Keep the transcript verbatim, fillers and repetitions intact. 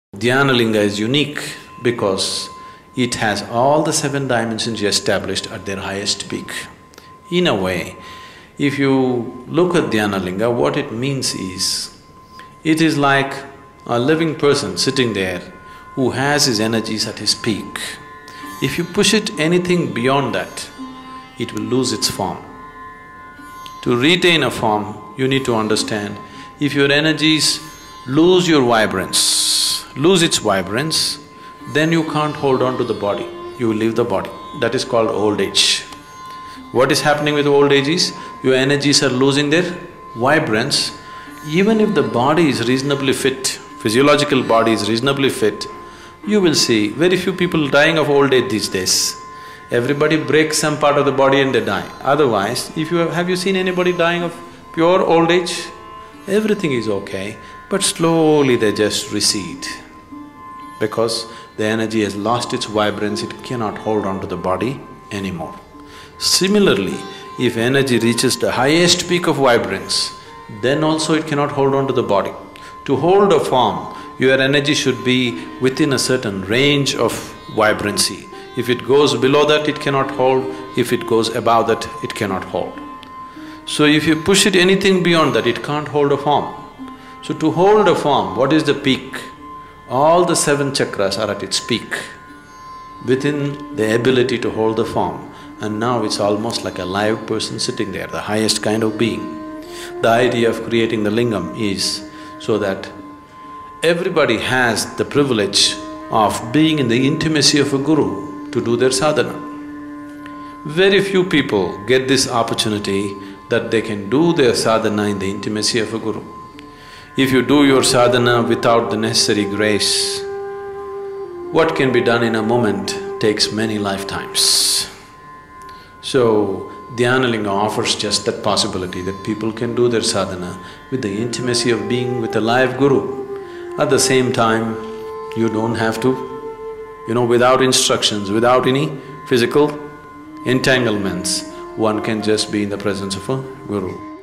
Dhyanalinga is unique because it has all the seven dimensions established at their highest peak. In a way, if you look at Dhyanalinga, what it means is, it is like a living person sitting there who has his energies at his peak. If you push it anything beyond that, it will lose its form. To retain a form, you need to understand, if your energies lose your vibrance, lose its vibrance, then you can't hold on to the body, you will leave the body. That is called old age. What is happening with old age is, your energies are losing their vibrance. Even if the body is reasonably fit, physiological body is reasonably fit, you will see very few people dying of old age these days. Everybody breaks some part of the body and they die. Otherwise, if you have… have you seen anybody dying of pure old age? Everything is okay, but slowly they just recede. Because the energy has lost its vibrance, it cannot hold on to the body anymore. Similarly, if energy reaches the highest peak of vibrance, then also it cannot hold on to the body. To hold a form, your energy should be within a certain range of vibrancy. If it goes below that, it cannot hold. If it goes above that, it cannot hold. So if you push it anything beyond that, it can't hold a form. So to hold a form, what is the peak? All the seven chakras are at its peak, within the ability to hold the form, and now it's almost like a live person sitting there, the highest kind of being. The idea of creating the lingam is so that everybody has the privilege of being in the intimacy of a guru to do their sadhana. Very few people get this opportunity that they can do their sadhana in the intimacy of a guru. If you do your sadhana without the necessary grace, what can be done in a moment takes many lifetimes. So, Dhyanalinga offers just that possibility that people can do their sadhana with the intimacy of being with a live guru. At the same time, you don't have to, you know, without instructions, without any physical entanglements, one can just be in the presence of a guru.